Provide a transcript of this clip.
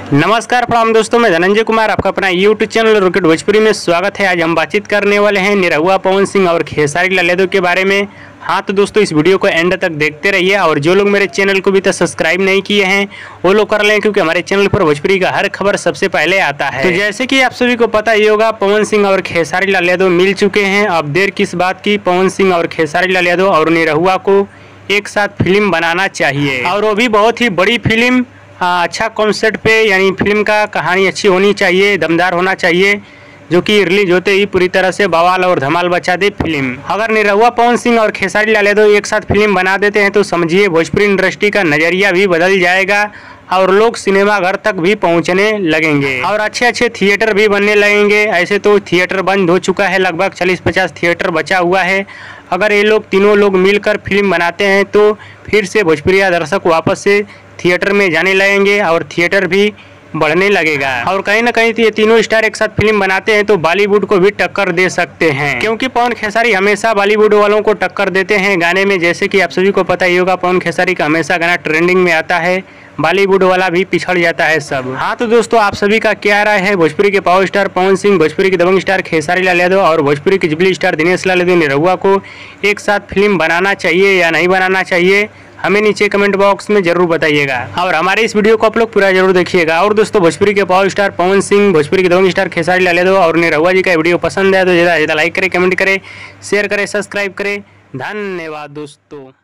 नमस्कार प्रणाम दोस्तों, मैं धनंजय कुमार आपका अपना यूट्यूब चैनल रॉकेट भोजपुरी में स्वागत है। आज हम बातचीत करने वाले हैं निरहुआ पवन सिंह और खेसारी लाल यादव के बारे में। हाँ तो दोस्तों, इस वीडियो को एंड तक देखते रहिए और जो लोग मेरे चैनल को भी तक सब्सक्राइब नहीं किए हैं वो लोग कर लें, क्योंकि हमारे चैनल पर भोजपुरी का हर खबर सबसे पहले आता है। तो जैसे कि आप सभी को पता ही होगा, पवन सिंह और खेसारी लाल यादव मिल चुके हैं। अब देर किस बात की, पवन सिंह और खेसारी लाल यादव और निरहुआ को एक साथ फिल्म बनाना चाहिए, और वो भी बहुत ही बड़ी फिल्म, अच्छा कॉन्सेप्ट पे, यानी फिल्म का कहानी अच्छी होनी चाहिए, दमदार होना चाहिए, जो कि रिलीज होते ही पूरी तरह से बवाल और धमाल मचा दे फिल्म। अगर निरहुआ पवन सिंह और खेसारी लाल यादव एक साथ फिल्म बना देते हैं तो समझिए भोजपुरी इंडस्ट्री का नज़रिया भी बदल जाएगा और लोग सिनेमा घर तक भी पहुंचने लगेंगे और अच्छे अच्छे थिएटर भी बनने लगेंगे। ऐसे तो थिएटर बंद हो चुका है, लगभग 40-50 थिएटर बचा हुआ है। अगर ये लोग तीनों लोग मिलकर फिल्म बनाते हैं तो फिर से भोजपुरी दर्शक वापस से थिएटर में जाने लगेंगे और थिएटर भी बढ़ने लगेगा। और कहीं ना कहीं ये तीनों स्टार एक साथ फिल्म बनाते हैं तो बॉलीवुड को भी टक्कर दे सकते हैं, क्योंकि पवन खेसारी हमेशा बॉलीवुड वालों को टक्कर देते हैं गाने में। जैसे कि आप सभी को पता ही होगा, पवन खेसारी का हमेशा गाना ट्रेंडिंग में आता है, बॉलीवुड वाला भी पिछड़ जाता है सब। हाँ तो दोस्तों, आप सभी का क्या राय है? भोजपुरी के पावर स्टार पवन सिंह, भोजपुरी के दबंग स्टार खेसारी लाल यादव और भोजपुरी के जुबली स्टार दिनेश लाल यादव निरहुआ को एक साथ फिल्म बनाना चाहिए या नहीं बनाना चाहिए? हमें नीचे कमेंट बॉक्स में जरूर बताइएगा और हमारे इस वीडियो को आप लोग पूरा जरूर देखिएगा। और दोस्तों, भोजपुरी के पावर स्टार पवन सिंह, भोजपुरी के दबंग स्टार खेसारी लाल यादव और निरहुआ जी का वीडियो पसंद है तो ज़्यादा लाइक करें, कमेंट करें, शेयर करें, सब्सक्राइब करें। धन्यवाद दोस्तों।